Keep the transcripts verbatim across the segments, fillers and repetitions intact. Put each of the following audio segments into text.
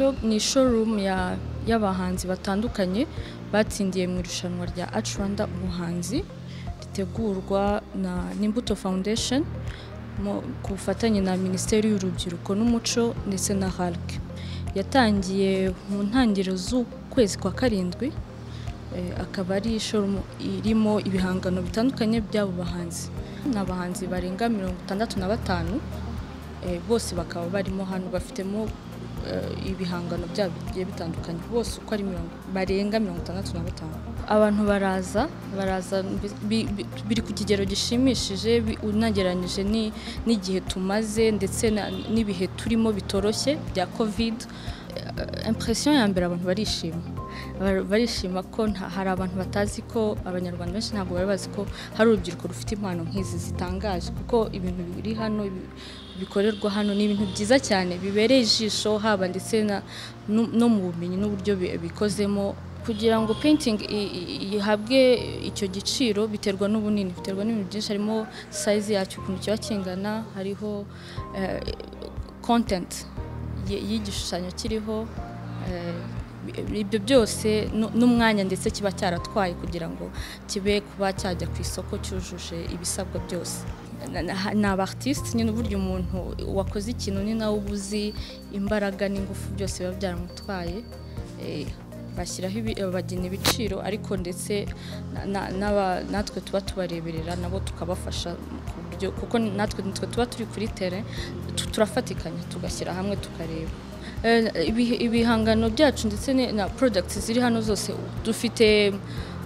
Show ni showroom ya y'abahanzi batandukanye batsindiye mu irushanwa rya Arts Rwanda ubuhanzi ritegurwa na Nimbuto Foundation ku bufatanye na Minisiteri y'Urubyiruko n'Umuco ndetse na H A L C. Yatangiye mu ntangiriro z'ukwezi kwa karindwi, akaba ari showroom irimo ibihangano bitandukanye by'abo bahanzi. N'abahanzi barenga mirongo itandatu na batanu bose bakaba barimo hano, bafitemo ibihangano byabo bigiye bitandukanye, bose uko ari barenga mirongo itandatu na batanu. Abantu baraza baraza biri ku kigero gishimishije unagereranyije n'igihe tumaze ndetse n'ibihe turimo bitoroshye bya Covid. Impression ya mbere, abantu barishima barishima ko hari abantu batazi ko abanyarwanda benshi ntabwo bari bazi ko hari urubyiruko rufite impano nk'izi zitangaje, kuko ibintu biri hano bikorerwa hano ni ibintu byiza cyane bibereye ijisho, haba ndetse no mu bumenyi n'uburyo bikozemo. Kugira ngo painting ihabwe icyo giciro biterwa n'ubunini, biterwa n'ibintu byinshi, harimo size yacyo ukuntu kiba kingana, hariho content y'igishushanyo kiriho, ibyo byose n'umwanya ndetse kiba cyaratwaye kugira ngo kibe kuba cyajya ku isoko cyujuje ibisabwa byose. Ni abartiste nyine, uburyo umuntu wakoze ikintu ni nawe ubuzi imbaraga n'ingufu byose biba byaramutwaye. Bashyiraho bagena ibiciro, ariko ndetse natwe tuba tubareberera nabo tukabafasha ku buryo, kuko natwe nitwe tuba turi kuri terrain, turafatikanya tugashyira hamwe tukareba ibihangano byacu ndetse na products ziri hano zose. Dufite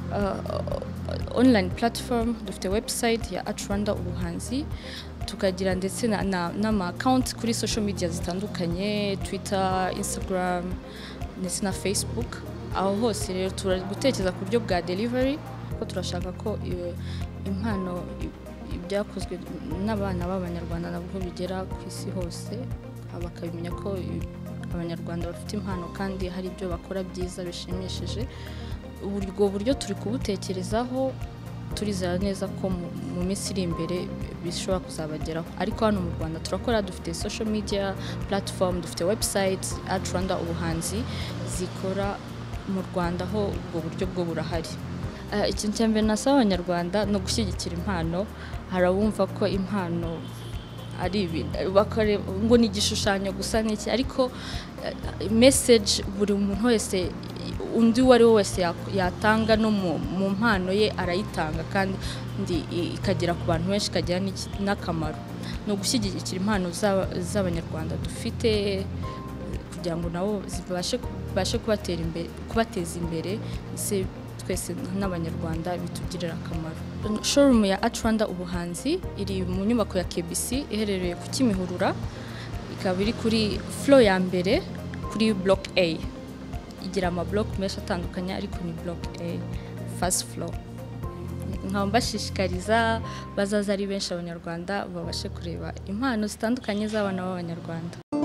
online platform, dufite website ya Arts Rwanda ubuhanzi, tukagira ndetse n'ama account kuri social media zitandukanye, Twitter, Instagram ndetse na Facebook. Aho hose rero turi gutekereza ku buryo bwa delivery, kuko turashaka ko impano ibyakozwe n'abana b'Abanyarwanda nabwo bigera ku isi hose, bakabimenya ko Abanyarwanda bafite impano kandi hari ibyo bakora byiza bishimishije. Ubwo buryo turi kubutekerezaho, turizera neza ko mu minsi iri imbere bishobora kuzabageraho. Ariko hano mu Rwanda turakora, dufite social media platform, dufite website Arts Rwanda ubuhanzi zikora mu Rwanda, ho ubwo buryo bwo burahari. Ikintu cya mbere nasaba Abanyarwanda no gushyigikira impano. Harabumva ko impano ari bakore ngo ni igishushanyo gusa n'iki, ariko message buri muntu wese undi wari wese yatanga no mu mpano ye arayitanga, kandi ikagera ku bantu benshi, ikagira n'akamaro. No gushyigikira impano z'Abanyarwanda dufite kugira ngo nabo zibashe kubatera imbere, kubateza imbere, se twese n'Abanyarwanda bitugirira akamaro. Showroom ya Arts Rwanda ubuhanzi iri mu nyubako ya K B C iherereye ku Kimihurura, ikaba iri kuri floor ya mbere kuri block A. Igira ama block menshi atandukanye, ariko ni block A, first floor. Nkaba mbashishikariza bazaza ari benshi Abanyarwanda babashe kureba impano zitandukanye z'abana b'Abanyarwanda.